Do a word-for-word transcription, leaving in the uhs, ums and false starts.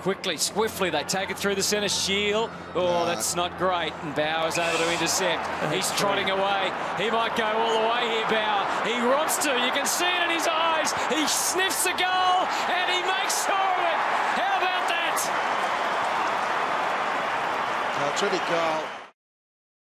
Quickly, swiftly, they take it through the centre. Shield. Oh, that's not great. And Bauer's able to intercept. He's trotting away. He might go all the way here, Bauer. He wants to. You can see it in his eyes. He sniffs the goal, and he makes sure of it. How about that? Uh, terrific goal.